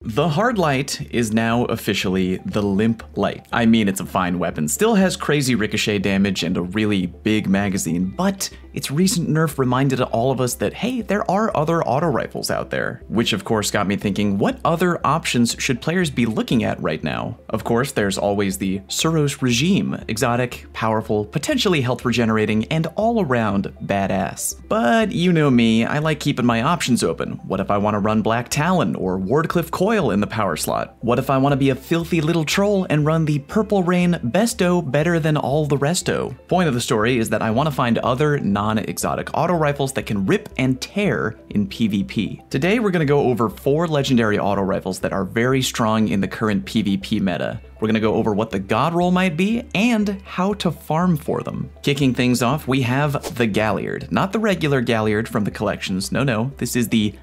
The Hard Light is now officially the Limp Light. I mean, it's a fine weapon, still has crazy ricochet damage and a really big magazine, but its recent nerf reminded all of us that, hey, there are other auto rifles out there. Which of course got me thinking, what other options should players be looking at right now? Of course, there's always the Suros regime, exotic, powerful, potentially health regenerating, and all around badass. But you know me, I like keeping my options open. What if I want to run Black Talon or Wardcliff Coil in the power slot? What if I want to be a filthy little troll and run the Purple Rain Besto better than all the resto? Point of the story is that I want to find other non-exotic auto rifles that can rip and tear in PvP. Today we're going to go over 4 legendary auto rifles that are very strong in the current PvP meta. We're going to go over what the god roll might be and how to farm for them. Kicking things off, we have the Galliard. Not the regular Galliard from the collections, no, this is the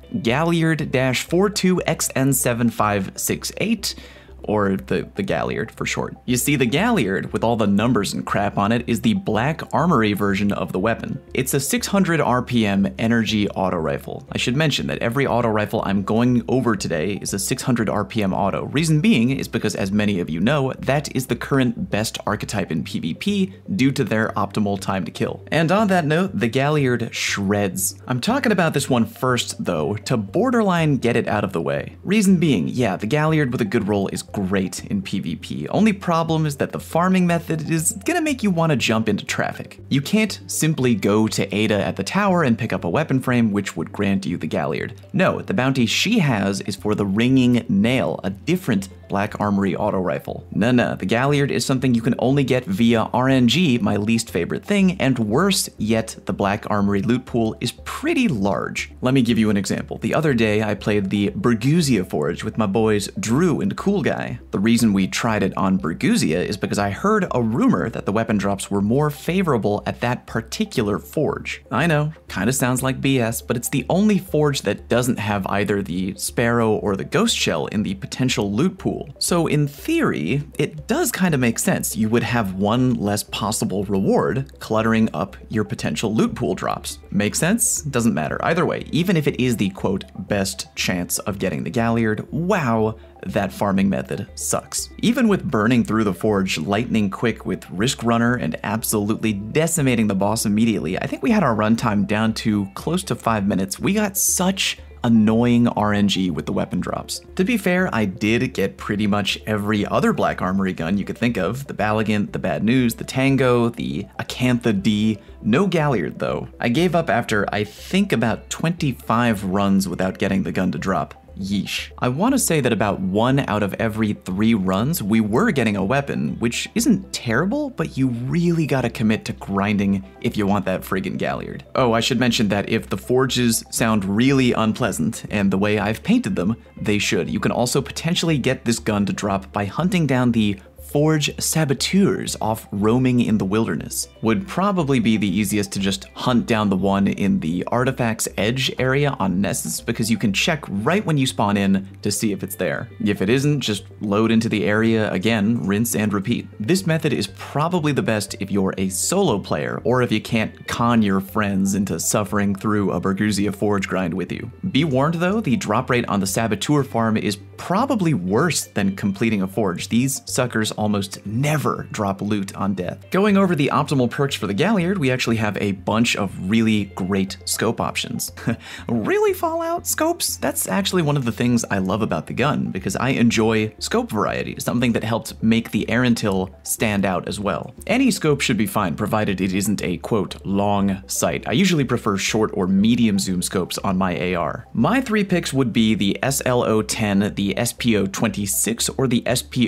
Galliard-42XN7568, or the Galliard for short. You see, the Galliard, with all the numbers and crap on it, is the Black Armory version of the weapon. It's a 600 RPM energy auto rifle. I should mention that every auto rifle I'm going over today is a 600 RPM auto. Reason being is because, as many of you know, that is the current best archetype in PvP due to their optimal time to kill. And on that note, the Galliard shreds. I'm talking about this one first, though, to borderline get it out of the way. Reason being, yeah, the Galliard with a good roll is great in PvP. Only problem is that the farming method is gonna make you want to jump into traffic. You can't simply go to Ada at the tower and pick up a weapon frame which would grant you the Galliard. No, the bounty she has is for the Ringing Nail, a different Black Armory auto rifle. Nah, the Galliard is something you can only get via RNG, my least favorite thing, and worse yet, the Black Armory loot pool is pretty large. Let me give you an example. The other day I played the Berguzia Forge with my boys Drew and Cool Guy. The reason we tried it on Berguzia is because I heard a rumor that the weapon drops were more favorable at that particular forge. I know, kinda sounds like BS, but it's the only forge that doesn't have either the Sparrow or the Ghost Shell in the potential loot pool. So in theory, it does kind of make sense. You would have one less possible reward cluttering up your potential loot pool drops. Make sense? Doesn't matter. Either way, even if it is the quote best chance of getting the Galliard, wow, that farming method sucks. Even with burning through the forge lightning quick with Risk Runner and absolutely decimating the boss immediately, I think we had our runtime down to close to 5 minutes. We got such annoying RNG with the weapon drops. To be fair, I did get pretty much every other Black Armory gun you could think of. The Balligant, the Bad News, the Tango, the Acantha D. No Galliard though. I gave up after I think about 25 runs without getting the gun to drop. Yeesh. I want to say that about 1 out of every 3 runs, we were getting a weapon, which isn't terrible, but you really gotta commit to grinding if you want that friggin' Galliard. Oh, I should mention that if the forges sound really unpleasant, and the way I've painted them, they should. You can also potentially get this gun to drop by hunting down the Forge Saboteurs off Roaming in the Wilderness. Would probably be the easiest to just hunt down the one in the Artifacts Edge area on Nessus, because you can check right when you spawn in to see if it's there. If it isn't, just load into the area again, rinse and repeat. This method is probably the best if you're a solo player, or if you can't con your friends into suffering through a Berguzia Forge grind with you. Be warned though, the drop rate on the Saboteur farm is probably worse than completing a forge. These suckers almost never drop loot on death. Going over the optimal perks for the Galliard, we actually have a bunch of really great scope options. Really, Fallout? Scopes? That's actually one of the things I love about the gun, because I enjoy scope variety, something that helped make the Erentil stand out as well. Any scope should be fine, provided it isn't a, quote, long sight. I usually prefer short or medium zoom scopes on my AR. My 3 picks would be the SLO-10, the SPO-26, or the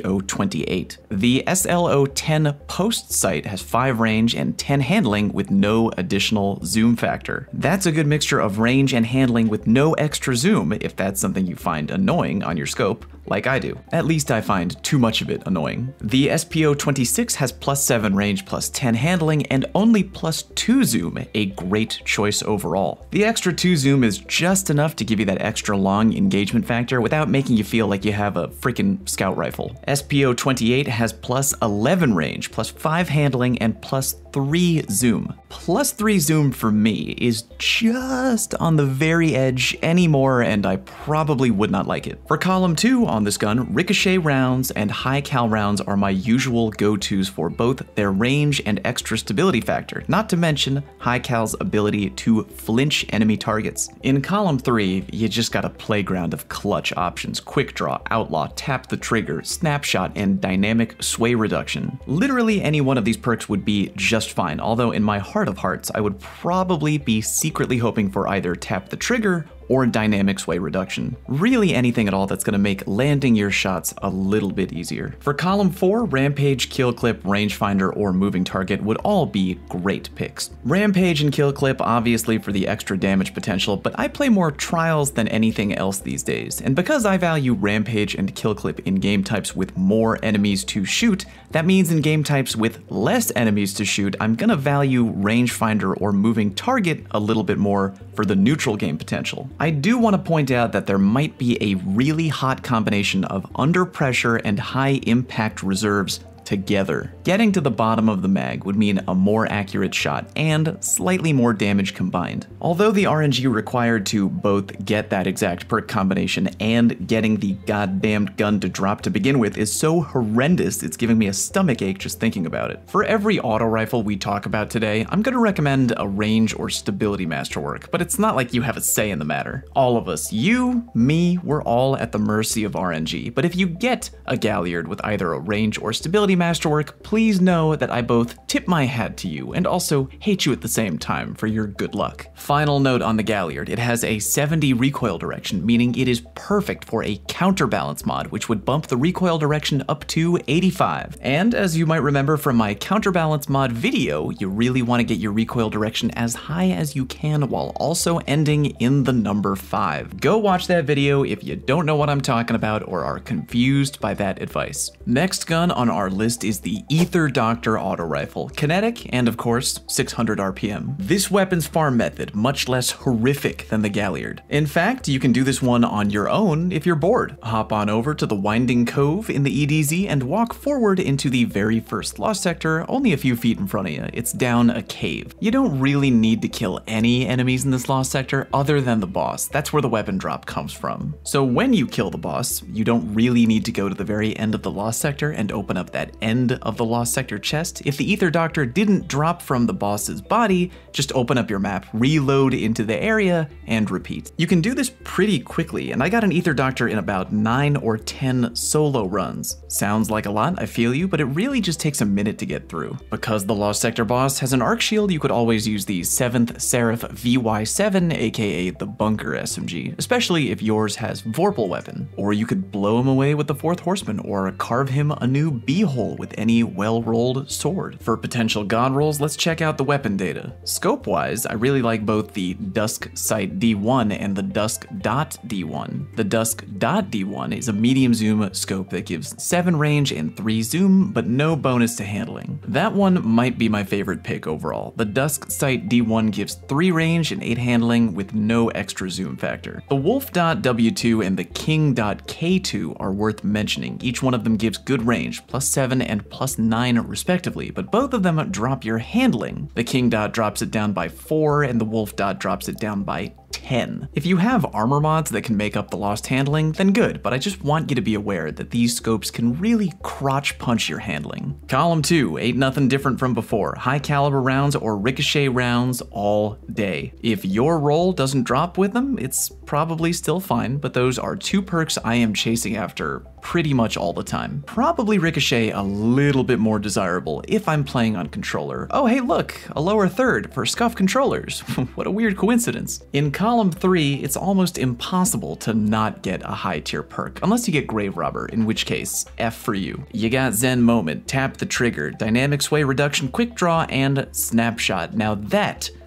SPO-28. The SLO-10 post sight has 5 range and 10 handling with no additional zoom factor. That's a good mixture of range and handling with no extra zoom if that's something you find annoying on your scope. like I do. At least I find too much of it annoying. The SPO-26 has +7 range, +10 handling, and only +2 zoom, a great choice overall. The extra 2 zoom is just enough to give you that extra long engagement factor without making you feel like you have a freaking scout rifle. SPO-28 has +11 range, +5 handling, and +3 zoom. +3 zoom for me is just on the very edge anymore, and I probably would not like it. For column 2 on this gun, ricochet rounds and high cal rounds are my usual go-tos for both their range and extra stability factor, not to mention high cal's ability to flinch enemy targets. In column 3, you just got a playground of clutch options: quick draw, outlaw, tap the trigger, snapshot, and dynamic sway reduction. Literally any one of these perks would be just fine, although in my heart of hearts, I would probably be secretly hoping for either tap the trigger or dynamic sway reduction. Really anything at all that's going to make landing your shots a little bit easier. For column 4, Rampage, Kill Clip, Rangefinder, or Moving Target would all be great picks. Rampage and Kill Clip obviously for the extra damage potential, but I play more Trials than anything else these days, and because I value Rampage and Kill Clip in game types with more enemies to shoot, that means in game types with less enemies to shoot, I'm gonna value Rangefinder or Moving Target a little bit more for the neutral game potential. I do want to point out that there might be a really hot combination of under pressure and high impact reserves together. Getting to the bottom of the mag would mean a more accurate shot and slightly more damage combined. Although the RNG required to both get that exact perk combination and getting the goddamned gun to drop to begin with is so horrendous it's giving me a stomach ache just thinking about it. For every auto rifle we talk about today, I'm going to recommend a range or stability masterwork, but it's not like you have a say in the matter. All of us, you, me, we're all at the mercy of RNG, but if you get a Galliard with either a range or stability masterwork, please know that I both tip my hat to you and also hate you at the same time for your good luck. Final note on the Galliard, it has a 70 recoil direction, meaning it is perfect for a counterbalance mod, which would bump the recoil direction up to 85. And as you might remember from my counterbalance mod video, you really want to get your recoil direction as high as you can while also ending in the number 5. Go watch that video if you don't know what I'm talking about or are confused by that advice. Next gun on our list is the Aether Doctor auto rifle, kinetic and of course 600 RPM. This weapon's farm method much less horrific than the Galliard. In fact, you can do this one on your own if you're bored. Hop on over to the Winding Cove in the EDZ and walk forward into the very first Lost Sector, only a few feet in front of you. It's down a cave. You don't really need to kill any enemies in this Lost Sector other than the boss. That's where the weapon drop comes from. So when you kill the boss, you don't really need to go to the very end of the Lost Sector and open up that end of the Lost Sector chest. If the Aether Doctor didn't drop from the boss's body, just open up your map, reload into the area, and repeat. You can do this pretty quickly, and I got an Aether Doctor in about 9 or 10 solo runs. Sounds like a lot, I feel you, but it really just takes a minute to get through. Because the Lost Sector boss has an arc shield, you could always use the 7th Seraph VY7, aka the Bunker SMG, especially if yours has Vorpal weapon. Or you could blow him away with the 4th Horseman, or carve him a new beehole with any well-rolled sword. For potential god rolls, let's check out the weapon data. Scope-wise, I really like both the Dusk Sight D1 and the Dusk Dot D1. The Dusk Dot D1 is a medium zoom scope that gives 7 range and 3 zoom, but no bonus to handling. That one might be my favorite pick overall. The Dusk Sight D1 gives 3 range and 8 handling with no extra zoom factor. The Wolf Dot W2 and the King Dot K2 are worth mentioning. Each one of them gives good range, +7 and +9 respectively, but both of them drop your handling. The King Dot drops it down by 4 and the Wolf Dot drops it down by 10. If you have armor mods that can make up the lost handling, then good, but I just want you to be aware that these scopes can really crotch punch your handling. Column 2, ain't nothing different from before. High caliber rounds or ricochet rounds all day. If your roll doesn't drop with them, it's probably still fine, but those are 2 perks I am chasing after pretty much all the time. Probably ricochet a little bit more desirable if I'm playing on controller. Oh hey look, a lower third for scuff controllers. What a weird coincidence. In column 3, it's almost impossible to not get a high tier perk, unless you get Grave Robber, in which case, F for you. You got Zen Moment, Tap the Trigger, Dynamic Sway Reduction, Quick Draw, and Snapshot. Now that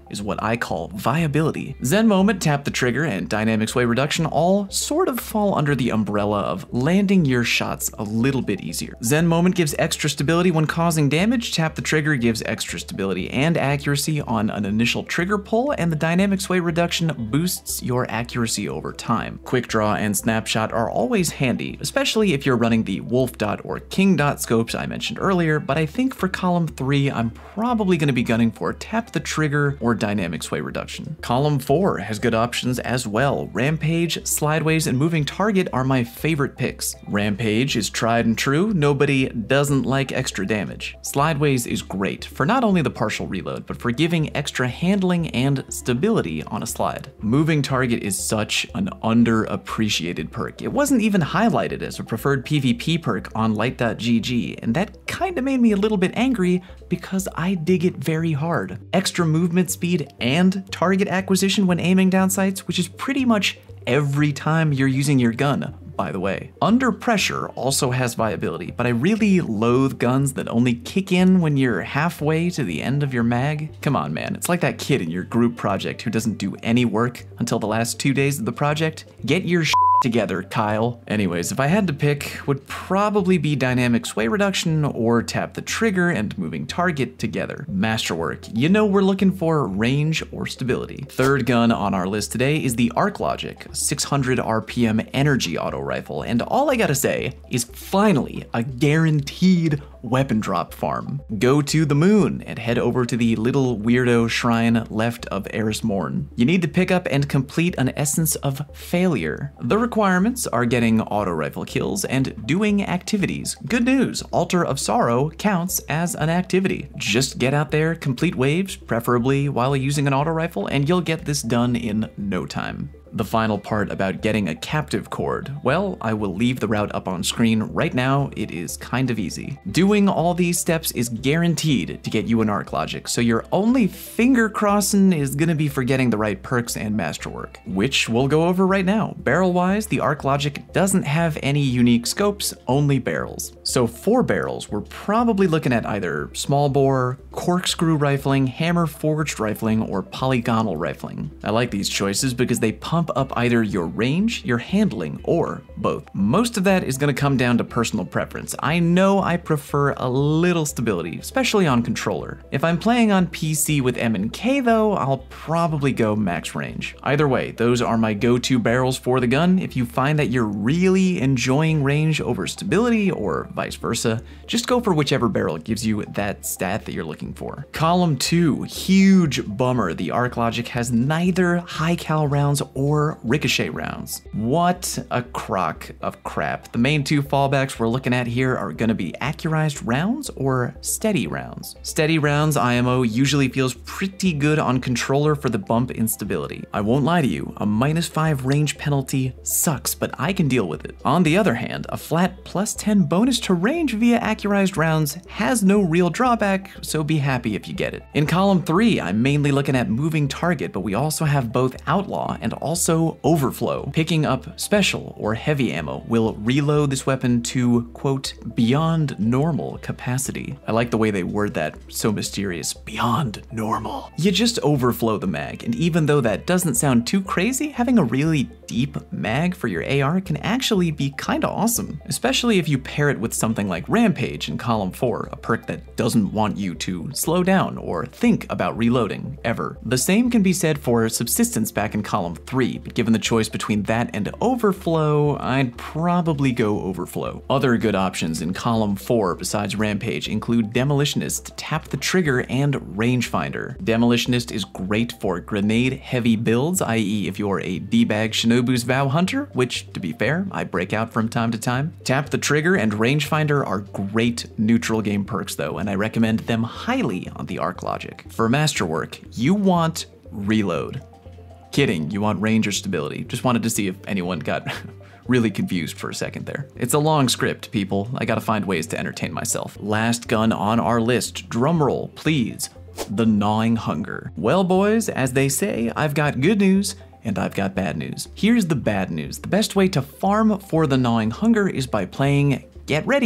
is what I call viability. Zen Moment, Tap the Trigger, and Dynamic Sway Reduction all sort of fall under the umbrella of landing your shots a little bit easier. Zen Moment gives extra stability when causing damage, Tap the Trigger gives extra stability and accuracy on an initial trigger pull, and the Dynamic Sway Reduction boosts your accuracy over time. Quick Draw and Snapshot are always handy, especially if you're running the Wolf Dot or King Dot scopes I mentioned earlier, but I think for column 3, I'm probably going to be gunning for Tap the Trigger or Dynamic Sway Reduction. Column 4 has good options as well. Rampage, Slideways, and Moving Target are my favorite picks. Rampage is tried and true, nobody doesn't like extra damage. Slideways is great for not only the partial reload, but for giving extra handling and stability on a slide. Moving Target is such an underappreciated perk. It wasn't even highlighted as a preferred PvP perk on Light.gg, and that kinda made me a little bit angry because I dig it very hard. Extra movement speed and target acquisition when aiming down sights, which is pretty much every time you're using your gun, by the way. Under Pressure also has viability, but I really loathe guns that only kick in when you're halfway to the end of your mag. Come on, man, it's like that kid in your group project who doesn't do any work until the last 2 days of the project. Get your together, Kyle. Anyways, if I had to pick, would probably be Dynamic Sway Reduction or Tap the Trigger and Moving Target together. Masterwork, you know we're looking for range or stability. Third gun on our list today is the ArcLogic 600 RPM energy auto rifle, and all I gotta say is finally a guaranteed weapon drop farm. Go to the moon and head over to the little weirdo shrine left of Eris Morn. You need to pick up and complete an Essence of Failure. The requirements are getting auto rifle kills and doing activities. Good news, Altar of Sorrow counts as an activity. Just get out there, complete waves, preferably while using an auto rifle, and you'll get this done in no time. The final part about getting a captive cord, well, I will leave the route up on screen right now. It is kind of easy. Doing all these steps is guaranteed to get you an ArcLogic, so your only finger crossing is gonna be for getting the right perks and masterwork, which we'll go over right now. Barrel-wise, the ArcLogic doesn't have any unique scopes, only barrels. So for barrels, we're probably looking at either small bore, corkscrew rifling, hammer forged rifling, or polygonal rifling. I like these choices because they pump up either your range, your handling, or both. Most of that is going to come down to personal preference. I know I prefer a little stability, especially on controller. If I'm playing on PC with M&K though, I'll probably go max range. Either way, those are my go-to barrels for the gun. If you find that you're really enjoying range over stability, or vice versa, just go for whichever barrel gives you that stat that you're looking for. Column 2, huge bummer. The ArcLogic has neither high cal rounds or ricochet rounds. What a crock of crap. The main two fallbacks we're looking at here are gonna be accurized rounds or steady rounds. Steady rounds IMO usually feels pretty good on controller for the bump instability. I won't lie to you, a -5 range penalty sucks, but I can deal with it. On the other hand, a flat +10 bonus to range via accurized rounds has no real drawback, so be happy if you get it. In column 3, I'm mainly looking at Moving Target, but we also have both Outlaw and also Overflow. Picking up special or heavy ammo will reload this weapon to, quote, beyond normal capacity. I like the way they word that, so mysterious, beyond normal. You just overflow the mag, and even though that doesn't sound too crazy, having a really deep mag for your AR can actually be kinda awesome, especially if you pair it with something like Rampage in column 4, a perk that doesn't want you to slow down or think about reloading, ever. The same can be said for Subsistence back in column 3, but given the choice between that and Overflow, I'd probably go Overflow. Other good options in column 4 besides Rampage include Demolitionist, Tap the Trigger, and Rangefinder. Demolitionist is great for grenade-heavy builds, i.e. if you're a D-bag Shinobu's Vow hunter, which, to be fair, I break out from time to time. Tap the Trigger and Rangefinder are great neutral game perks though, and I recommend them highly on the ArcLogic. For masterwork, you want reload. Kidding, you want range or stability. Just wanted to see if anyone got really confused for a second there. It's a long script, people. I gotta find ways to entertain myself. Last gun on our list, drumroll, please. The Gnawing Hunger. Well, boys, as they say, I've got good news and I've got bad news. Here's the bad news. The best way to farm for the Gnawing Hunger is by playing, get ready,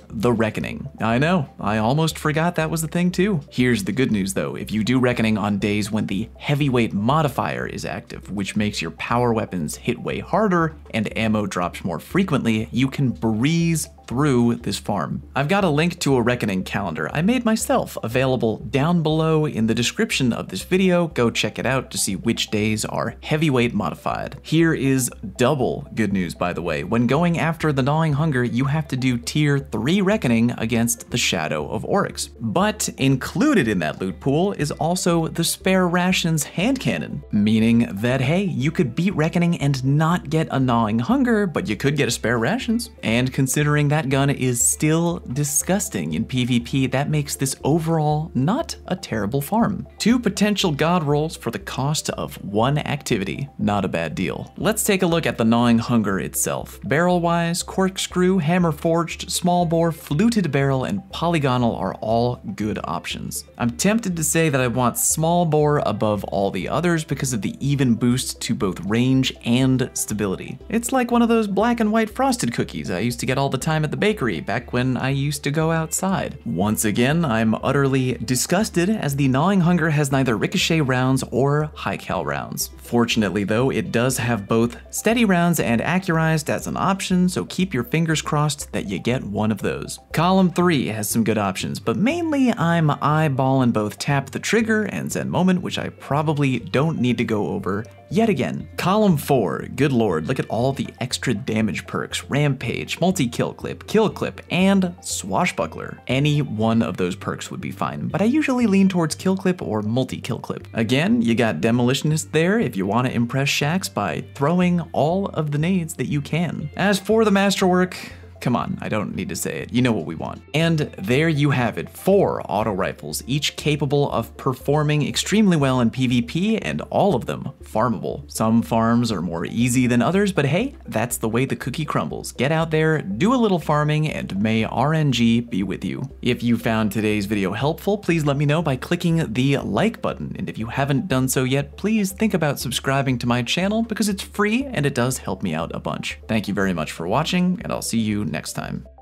the Reckoning. I know, I almost forgot that was the thing too. Here's the good news though, if you do Reckoning on days when the heavyweight modifier is active, which makes your power weapons hit way harder and ammo drops more frequently, you can breeze through this farm. I've got a link to a Reckoning calendar I made myself available down below in the description of this video. Go check it out to see which days are heavyweight modified. Here is double good news, by the way. When going after the Gnawing Hunger, you have to do tier 3 Reckoning against the Shadow of Oryx. But included in that loot pool is also the Spare Rations hand cannon, meaning that, hey, you could beat Reckoning and not get a Gnawing Hunger, but you could get a Spare Rations. And considering that gun is still disgusting in PvP, that makes this overall not a terrible farm. 2 potential god rolls for the cost of 1 activity. Not a bad deal. Let's take a look at the Gnawing Hunger itself. Barrel-wise, corkscrew, hammer forged, small bore, fluted barrel, and polygonal are all good options. I'm tempted to say that I want small bore above all the others because of the even boost to both range and stability. It's like one of those black and white frosted cookies I used to get all the time at the bakery back when I used to go outside. Once again, I'm utterly disgusted as the Gnawing Hunger has neither ricochet rounds or high cal rounds. Fortunately though, it does have both steady rounds and accurized as an option, so keep your fingers crossed that you get one of those. Column 3 has some good options, but mainly I'm eyeballing both Tap the Trigger and Zen Moment, which I probably don't need to go over yet again. Column 4, good lord, look at all the extra damage perks: Rampage, Multi-Kill Clip, and Swashbuckler. Any one of those perks would be fine, but I usually lean towards Kill Clip or Multi-Kill Clip. Again, you got Demolitionist there if you want to impress Shaxx by throwing all of the nades that you can. As for the Masterwork, come on, I don't need to say it. You know what we want. And there you have it, 4 auto rifles, each capable of performing extremely well in PvP and all of them farmable. Some farms are more easy than others, but hey, that's the way the cookie crumbles. Get out there, do a little farming, and may RNG be with you. If you found today's video helpful, please let me know by clicking the like button. And if you haven't done so yet, please think about subscribing to my channel because it's free and it does help me out a bunch. Thank you very much for watching, and I'll see you next time.